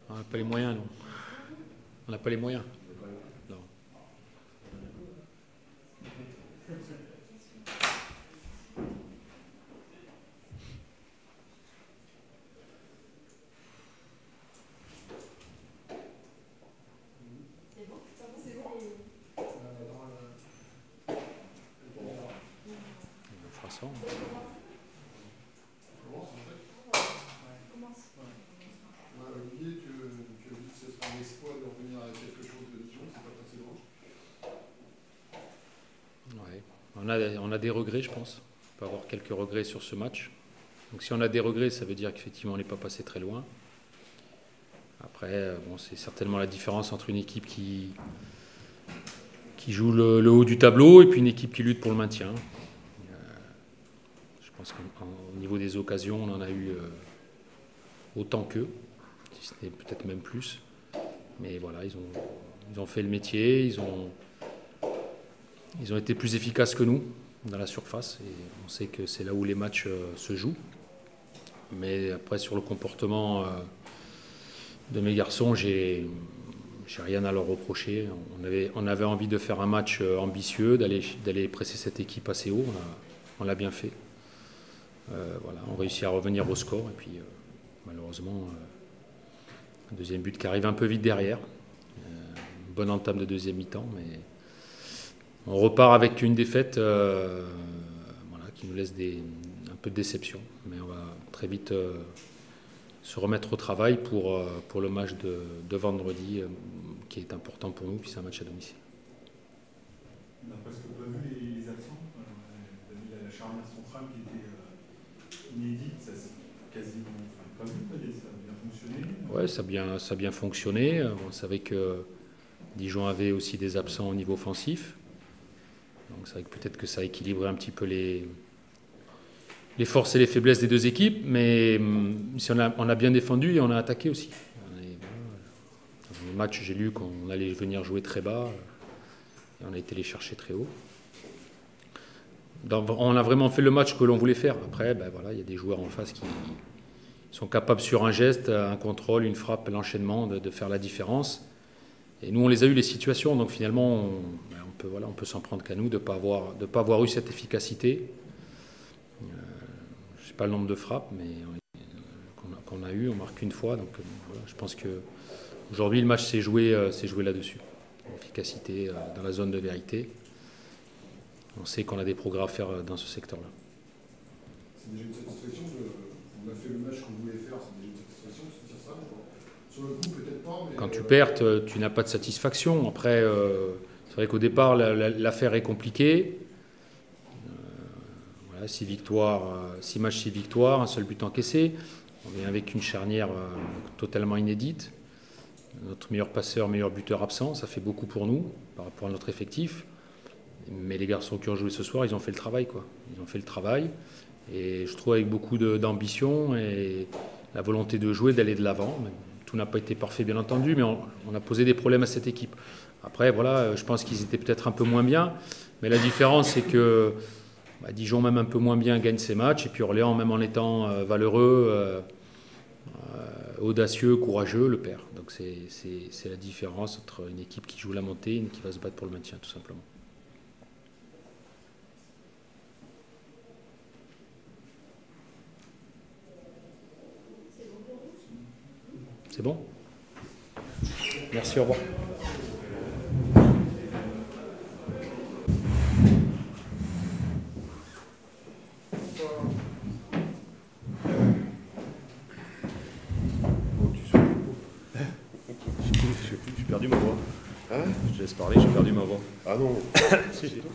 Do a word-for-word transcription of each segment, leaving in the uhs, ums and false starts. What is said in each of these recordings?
On n'a pas les moyens, non. On n'a pas les moyens. Non. On fera ça. Olivier, tu, tu as dit que ce serait un exploit de revenir à quelque chose de Dijon, c'est pas passé loin. Ouais. On a, on a des regrets, je pense. On peut avoir quelques regrets sur ce match. Donc si on a des regrets, ça veut dire qu'effectivement on n'est pas passé très loin. Après, bon, c'est certainement la différence entre une équipe qui, qui joue le, le haut du tableau et puis une équipe qui lutte pour le maintien. Euh, je pense qu'au niveau des occasions, on en a eu euh, autant qu'eux, si ce n'est peut-être même plus. Mais voilà, ils ont, ils ont fait le métier, ils ont, ils ont été plus efficaces que nous dans la surface. Et on sait que c'est là où les matchs euh, se jouent. Mais après, sur le comportement euh, de mes garçons, j'ai, j'ai rien à leur reprocher. On avait, on avait envie de faire un match euh, ambitieux, d'aller, d'aller presser cette équipe assez haut. On, a, on l'a bien fait. Euh, voilà, on réussit à revenir au score. Et puis, euh, malheureusement, euh, un deuxième but qui arrive un peu vite derrière. Euh, une bonne entame de deuxième mi-temps, mais on repart avec une défaite euh, voilà, qui nous laisse des, un peu de déception. Mais on va très vite euh, se remettre au travail pour, euh, pour le match de, de vendredi, euh, qui est important pour nous, puis c'est un match à domicile. On n'a presque pas vu les, les absents. Euh, on a vu la charnière centrale qui était euh, inédite, ça s'est quasiment enfin, pas vu, ça a bien fonctionné. Oui, ça a bien, ça a bien fonctionné. On savait que Dijon avait aussi des absents au niveau offensif. Donc c'est vrai que peut-être que ça a équilibré un petit peu les, les forces et les faiblesses des deux équipes, mais si on, a, on a bien défendu et on a attaqué aussi. Et, dans le match, j'ai lu qu'on allait venir jouer très bas et on a été les chercher très haut. Donc, on a vraiment fait le match que l'on voulait faire. Après, ben voilà, il y a des joueurs en face qui sont capables sur un geste, un contrôle, une frappe, l'enchaînement, de, de faire la différence. Et nous, on les a eu les situations, donc finalement, on, ben on peut, voilà, on peut s'en prendre qu'à nous de ne pas, pas avoir eu cette efficacité. Euh, je ne sais pas le nombre de frappes, mais euh, qu'on a, qu'on a eu, on marque une fois. Donc euh, voilà, je pense qu'aujourd'hui, le match s'est joué, euh, s'est joué là-dessus. L'efficacité euh, dans la zone de vérité. On sait qu'on a des progrès à faire dans ce secteur-là. C'est déjà une satisfaction de... On a fait le match qu'on voulait faire, c'est déjà une satisfaction de se dire ça. Sur le coup, peut-être pas, mais... Quand tu perds, tu n'as pas de satisfaction. Après, euh, c'est vrai qu'au départ, la, la, l'affaire est compliquée. Euh, voilà, six victoires, six matchs, six victoires, un seul but encaissé. On vient avec une charnière euh, totalement inédite. Notre meilleur passeur, meilleur buteur absent, ça fait beaucoup pour nous par rapport à notre effectif. Mais les garçons qui ont joué ce soir, ils ont fait le travail, quoi. Ils ont fait le travail. Et je trouve avec beaucoup de, d'ambition et la volonté de jouer, d'aller de l'avant. Tout n'a pas été parfait, bien entendu, mais on, on a posé des problèmes à cette équipe. Après, voilà, je pense qu'ils étaient peut-être un peu moins bien. Mais la différence, c'est que bah, Dijon, même un peu moins bien, gagne ses matchs. Et puis Orléans, même en étant euh, valeureux, euh, euh, audacieux, courageux, le perd. Donc c'est, c'est, c'est la différence entre une équipe qui joue la montée et une qui va se battre pour le maintien, tout simplement. C'est bon ? Merci, au revoir. J'ai perdu ma voix. Hein ? Je te laisse parler, j'ai perdu ma voix. Ah non. Si, si.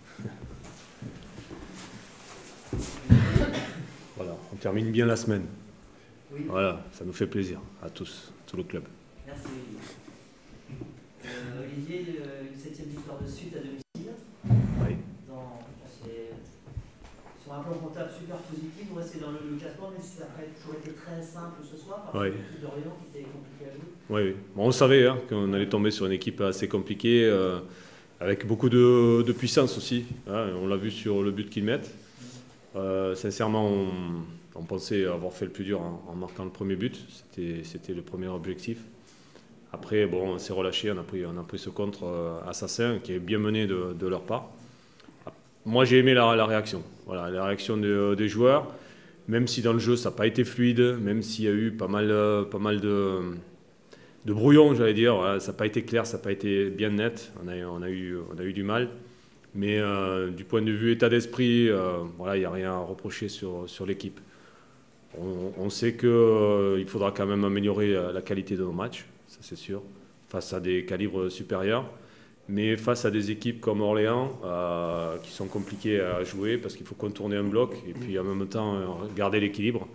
Voilà, on termine bien la semaine. Oui. Voilà, ça nous fait plaisir à tous, tout le club. Merci Olivier. Euh, Olivier, euh, une septième victoire de suite à domicile. Oui. Dans, c'est, sur un plan comptable super positif, vous restez dans le, le classement, mais ça n'a pas toujours été très simple ce soir, par Oui. l'équipe d'Orient qui était compliquée à jouer. Oui, oui. Bon, on savait hein, qu'on allait tomber sur une équipe assez compliquée, euh, avec beaucoup de, de puissance aussi. Hein, on l'a vu sur le but qu'ils mettent. Euh, sincèrement, on, on pensait avoir fait le plus dur en, en marquant le premier but. C'était le premier objectif. Après, bon, on s'est relâché, on a pris, on a pris ce contre euh, assassin qui est bien mené de, de leur part. Moi, j'ai aimé la, la réaction. Voilà, la réaction de, des joueurs, même si dans le jeu, ça n'a pas été fluide, même s'il y a eu pas mal, euh, pas mal de, de brouillons, j'allais dire. Voilà, ça n'a pas été clair, ça n'a pas été bien net. On a, on a, eu, on a eu du mal. Mais euh, du point de vue état d'esprit, euh, voilà, il n'y a rien à reprocher sur, sur l'équipe. On, on sait qu'il euh, faudra quand même améliorer la qualité de nos matchs. Ça c'est sûr, face à des calibres supérieurs, mais face à des équipes comme Orléans, euh, qui sont compliquées à jouer, parce qu'il faut contourner un bloc, et puis en même temps euh, garder l'équilibre.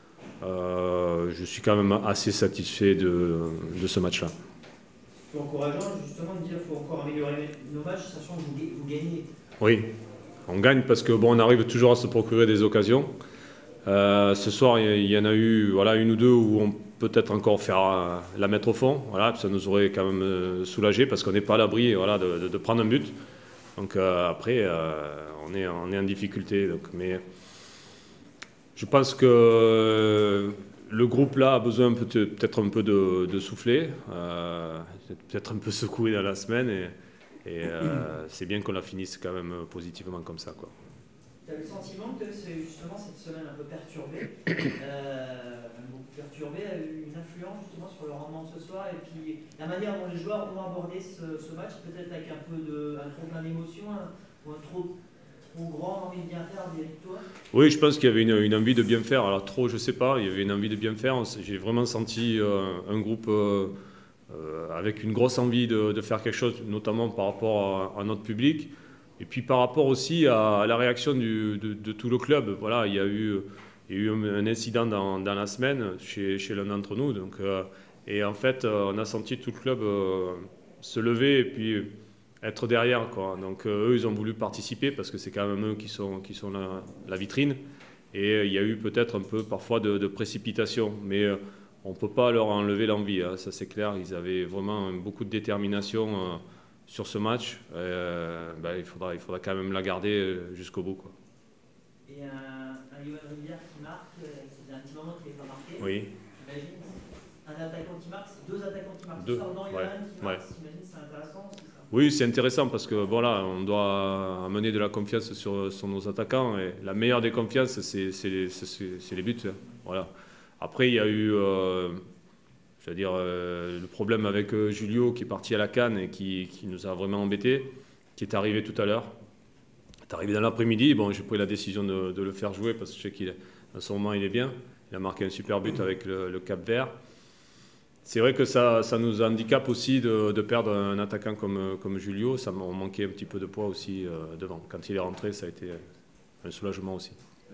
Euh, je suis quand même assez satisfait de, de ce match-là. C'est encourageant justement de dire qu'il faut encore améliorer nos matchs, sachant que vous, vous gagnez. Oui, on gagne parce que bon, on arrive toujours à se procurer des occasions. Euh, ce soir, il y en a eu voilà, une ou deux où on peut-être encore faire euh, la mettre au fond. Voilà, ça nous aurait quand même euh, soulagé parce qu'on n'est pas à l'abri voilà, de, de, de prendre un but. Donc euh, après, euh, on, est, on est en difficulté. Donc, mais je pense que euh, le groupe là a besoin peut-être un peu de, de souffler, euh, peut-être un peu secoué dans la semaine. Et, et euh, c'est bien qu'on la finisse quand même positivement comme ça, quoi. Tu as le sentiment que c'est justement cette semaine un peu perturbée, euh, beaucoup perturbée, a eu une influence justement sur le rendement de ce soir et puis la manière dont les joueurs ont abordé ce, ce match, peut-être avec un peu de, un trop plein d'émotions ou un trop, trop grand envie de bien faire des victoires. Oui, je pense qu'il y avait une, une envie de bien faire. Alors trop, je sais pas, il y avait une envie de bien faire. J'ai vraiment senti euh, un groupe euh, euh, avec une grosse envie de, de faire quelque chose, notamment par rapport à, à notre public. Et puis par rapport aussi à la réaction du, de, de tout le club. Voilà, il y a eu, il y a eu un incident dans, dans la semaine chez, chez l'un d'entre nous. Donc, euh, et en fait, euh, on a senti tout le club euh, se lever et puis être derrière, quoi. Donc euh, eux, ils ont voulu participer parce que c'est quand même eux qui sont, qui sont la, la vitrine. Et euh, il y a eu peut-être un peu parfois de, de précipitation. Mais euh, on ne peut pas leur enlever l'envie, hein, ça c'est clair. Ils avaient vraiment beaucoup de détermination euh, sur ce match. Euh, ben, il, faudra, il faudra quand même la garder jusqu'au bout, quoi. Et un, un Yoann Rivière qui marque, c'est un petit moment qu'il n'est pas marqué. Oui. J'imagine un attaquant qui marque, deux attaquants qui marquent. Deux. Non, Yoann Ouais. qui marque, Ouais. j'imagine c'est intéressant aussi, ça. Oui, c'est intéressant parce que voilà, on doit amener de la confiance sur, sur nos attaquants. Et la meilleure des confiances, c'est les buts. Hein. Voilà. Après, il y a eu euh, je veux dire, euh, le problème avec euh, Julio qui est parti à la CAN et qui, qui nous a vraiment embêtés, qui est arrivé tout à l'heure. Il est arrivé dans l'après-midi. Bon, j'ai pris la décision de, de le faire jouer parce que je sais qu'à ce moment, il est bien. Il a marqué un super but avec le, le Cap-Vert. C'est vrai que ça, ça nous handicape aussi de, de perdre un attaquant comme, comme Julio. Ça m'a manqué un petit peu de poids aussi euh, devant. Quand il est rentré, ça a été un soulagement aussi.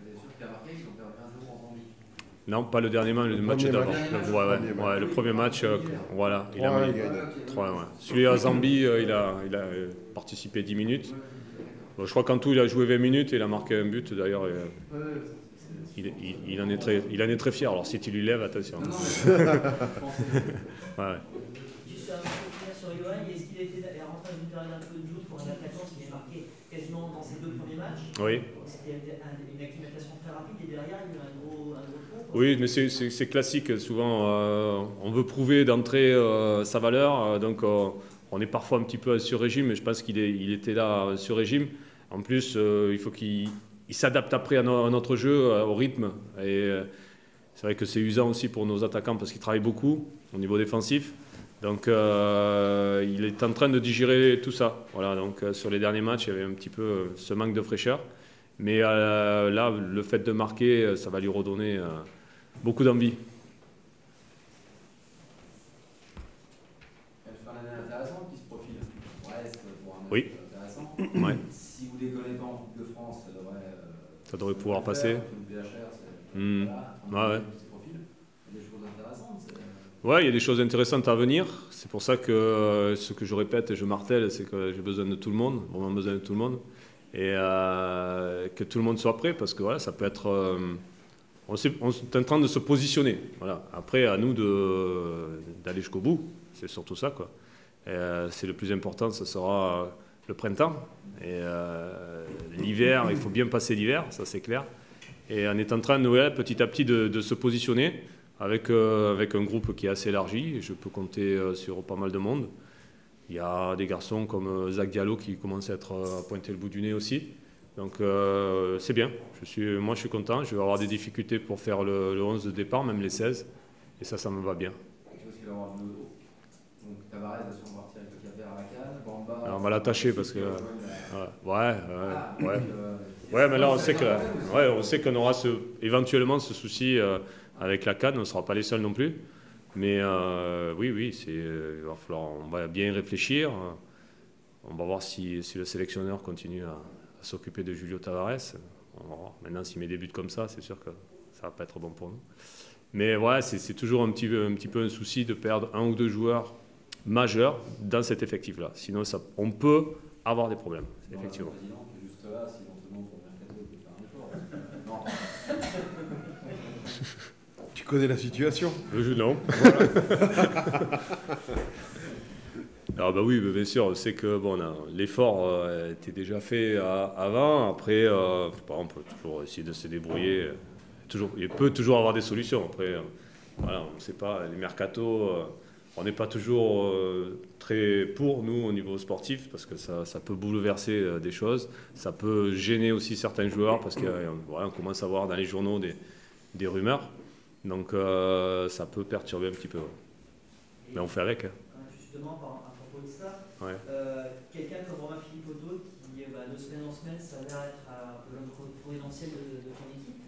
Non, pas le dernier match, le, le match d'avant. Le, ouais, ouais, ouais, le premier match, euh, voilà. Il a mis trois, ouais. Celui à Zambie, euh, il a, il a euh, participé dix minutes. Bon, je crois qu'en tout, il a joué vingt minutes et il a marqué un but. D'ailleurs, euh, il, il, il, en est très, il en est très fier. Alors, si tu lui lèves, attention. ouais, ouais. Juste un peu sur Yoann, est-ce qu'il était rentré dans une période un peu de doute pour un attaquant qui est marqué quasiment dans ses deux premiers matchs? Oui. C'était une acclimatation très rapide et derrière, il y a eu un gros, un gros trou. Oui, mais c'est classique. Souvent, euh, on veut prouver d'entrée euh, sa valeur. Euh, donc, euh, on est parfois un petit peu sur régime, mais je pense qu'il il était là sur régime. En plus, euh, il faut qu'il s'adapte après à, no, à notre jeu, euh, au rythme. Et euh, c'est vrai que c'est usant aussi pour nos attaquants parce qu'ils travaillent beaucoup au niveau défensif. Donc, euh, il est en train de digérer tout ça. Voilà, donc, euh, sur les derniers matchs, il y avait un petit peu euh, ce manque de fraîcheur. Mais euh, là, le fait de marquer, ça va lui redonner euh, beaucoup d'envie. Il y a une année intéressante qui se profile. Brest pour un match oui. intéressant. Ouais. Si vous déconnez pas en Coupe de France, ça devrait, euh, ça devrait pouvoir passer. Le B H R, mmh. voilà, ouais, ouais. qui se profile. Il y a des choses intéressantes. Ouais, il y a des choses intéressantes à venir. C'est pour ça que euh, ce que je répète et je martèle, c'est que j'ai besoin de tout le monde, vraiment besoin de tout le monde. Et euh, que tout le monde soit prêt parce que voilà, ça peut être. Euh, on, est, on est en train de se positionner. Voilà. Après, à nous d'aller jusqu'au bout. C'est surtout ça, quoi. Euh, c'est le plus important, ça sera le printemps. Et euh, l'hiver, il faut bien passer l'hiver, ça c'est clair. Et on est en train de, ouais, petit à petit de, de se positionner avec, euh, avec un groupe qui est assez élargi. Et je peux compter euh, sur pas mal de monde. Il y a des garçons comme Zach Diallo qui commencent à être à pointer le bout du nez aussi. Donc euh, c'est bien. Je suis, moi je suis content. Je vais avoir des difficultés pour faire le, le onze de départ, même les seize. Et ça, ça me va bien. Donc Tavares va sûrement partir avec le cap vert à la canne. Bamba, alors on va l'attacher parce que... Euh, ouais, ouais, ah, ouais. oui, euh, Ouais, mais là on sait que, ouais, on sait qu'on aura ce, éventuellement ce souci euh, avec la canne. On ne sera pas les seuls non plus. Mais euh, oui, oui, c'est, euh, il va falloir, on va bien y réfléchir. On va voir si, si le sélectionneur continue à, à s'occuper de Julio Tavares. On va voir. Maintenant, s'il met des buts comme ça, c'est sûr que ça va pas être bon pour nous. Mais ouais, c'est, c'est toujours un petit, un petit peu un souci de perdre un ou deux joueurs majeurs dans cet effectif-là. Sinon, ça, on peut avoir des problèmes, effectivement. Juste là, si éventuellement pour Mercato, peut faire un effort. Non. Tu connais la situation? Je, non. Alors bah oui, bien sûr, on sait que bon, l'effort euh, était déjà fait à, avant. Après, euh, on peut toujours essayer de se débrouiller. Toujours, il peut toujours avoir des solutions. Après, euh, voilà, on ne sait pas, les mercatos, euh, on n'est pas toujours euh, très pour nous au niveau sportif parce que ça, ça peut bouleverser euh, des choses. Ça peut gêner aussi certains joueurs parce qu'on euh, voilà, on commence à voir dans les journaux des, des rumeurs. Donc euh, ça peut perturber un petit peu. Ouais. Mais on fait avec. Hein. Justement, par, à propos de ça, ouais. euh, quelqu'un comme Romain Philippotto qui, bah, de semaine en semaine, s'avère être à l'homme providentiel de, de ton équipe,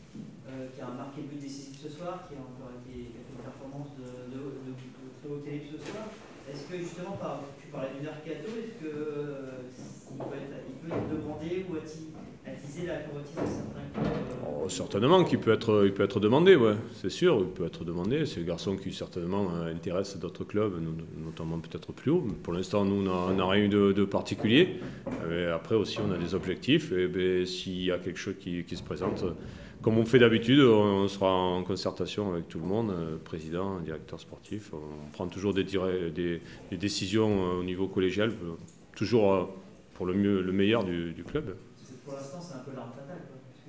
euh, qui a marqué le but décisif ce soir, qui a encore été, qui a fait une performance de, de, de, de très haut calibre ce soir. Est-ce que justement, par, tu parlais du mercato, est-ce que euh, il, peut être, il peut être demandé ou attiser la convoitise de certains clubs euh, oh, certainement qu'il peut être, il peut être demandé, ouais, c'est sûr, il peut être demandé. C'est le garçon qui certainement euh, intéresse d'autres clubs, notamment peut-être plus haut. Pour l'instant, nous, on n'a rien eu de, de particulier. Mais après aussi, on a des objectifs. Et ben, s'il y a quelque chose qui, qui se présente, comme on fait d'habitude, on sera en concertation avec tout le monde, euh, président, directeur sportif. On prend toujours des, des, des décisions au niveau collégial, toujours euh, pour le, mieux, le meilleur du, du club. Pour l'instant, c'est un peu l'arme fatale.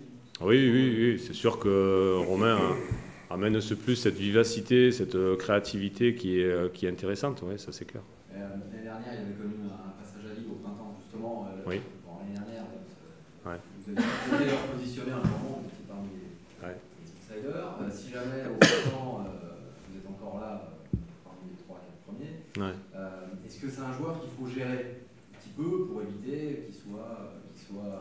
Oui, oui, oui. C'est sûr que Romain amène ce plus, cette vivacité, cette créativité qui est, qui est intéressante. Oui, ça c'est clair. Euh, l'année dernière, il avait connu un passage à vide au printemps, justement. Euh, oui. Bon, l'année dernière, euh, ouais. vous avez été positionné un moment, vous étiez parmi les, ouais. les outsiders. Euh, si jamais au printemps, euh, vous êtes encore là, euh, parmi les trois quatre premiers, ouais. euh, est-ce que c'est un joueur qu'il faut gérer un petit peu pour éviter qu'il soit, qu'il soit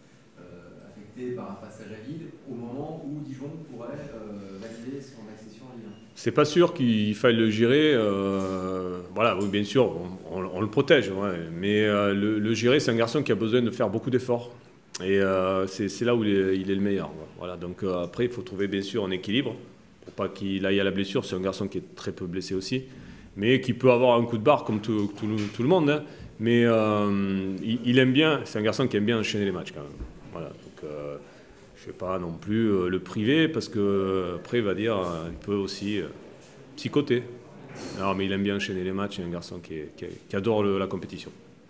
euh, affecté par un passage à vide au moment où Dijon pourrait euh, valider son accession à Ligue un? C'est pas sûr qu'il faille le gérer. Euh, voilà, oui, bien sûr, on, on, on le protège, ouais, mais euh, le, le gérer, c'est un garçon qui a besoin de faire beaucoup d'efforts. Et euh, c'est, c'est là où il est, il est le meilleur. Voilà, donc euh, après, il faut trouver bien sûr un équilibre pour pas qu'il aille à la blessure. C'est un garçon qui est très peu blessé aussi, mais qui peut avoir un coup de barre comme tout, tout, tout le monde. Hein. Mais euh, il, il aime bien. C'est un garçon qui aime bien enchaîner les matchs quand même. Voilà, donc euh, je ne vais pas non plus euh, le priver parce que après il va dire, euh, il peut aussi euh, psychoter. Non, mais il aime bien enchaîner les matchs. C'est un garçon qui, est, qui, est, qui adore le, la compétition.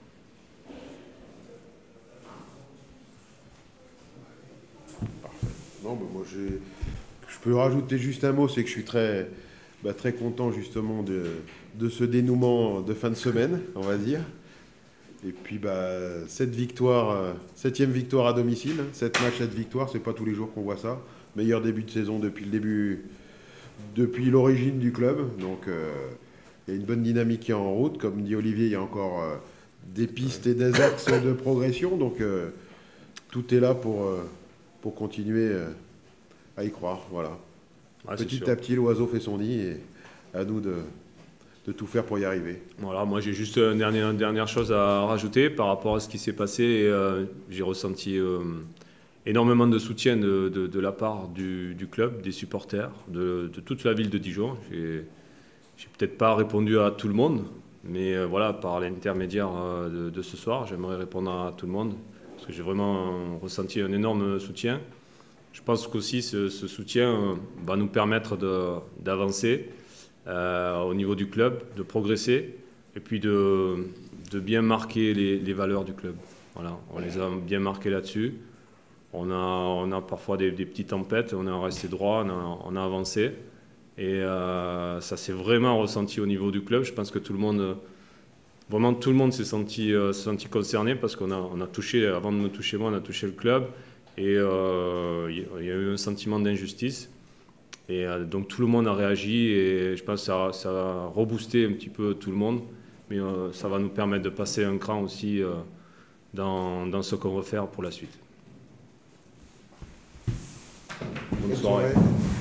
Non, bah moi j'ai, je peux rajouter juste un mot, c'est que je suis très, bah, très content justement de, de ce dénouement de fin de semaine, on va dire. Et puis bah, cette victoire, euh, septième victoire à domicile, sept matchs, sept victoires, c'est pas tous les jours qu'on voit ça. Meilleur début de saison depuis le début, depuis l'origine du club. Donc euh, il y a une bonne dynamique qui est en route. Comme dit Olivier, il y a encore euh, des pistes et des axes de progression. Donc euh, tout est là pour, euh, pour continuer euh, à y croire. Voilà. Ah, petit à petit, l'oiseau fait son nid et à nous de... de tout faire pour y arriver. Voilà, moi j'ai juste une dernière, une dernière chose à rajouter par rapport à ce qui s'est passé. Et, euh, j'ai ressenti euh, énormément de soutien de, de, de la part du, du club, des supporters, de, de toute la ville de Dijon. J'ai, j'ai peut-être pas répondu à tout le monde, mais euh, voilà, par l'intermédiaire euh, de, de ce soir, j'aimerais répondre à tout le monde parce que j'ai vraiment ressenti un énorme soutien. Je pense qu'aussi ce, ce soutien va nous permettre de, d'avancer. Euh, au niveau du club, de progresser et puis de, de bien marquer les, les valeurs du club. Voilà, on les a bien marquées là-dessus. On a, on a parfois des, des petites tempêtes, on est resté droit, on a, on a avancé. Et euh, ça s'est vraiment ressenti au niveau du club. Je pense que tout le monde, vraiment tout le monde s'est senti, euh, senti concerné parce qu'on a, on a touché, avant de me toucher moi, on a touché le club. Et euh, il y a eu un sentiment d'injustice. Et euh, donc tout le monde a réagi et je pense que ça, ça a reboosté un petit peu tout le monde. Mais euh, ça va nous permettre de passer un cran aussi euh, dans, dans ce qu'on veut faire pour la suite. Bonne soirée.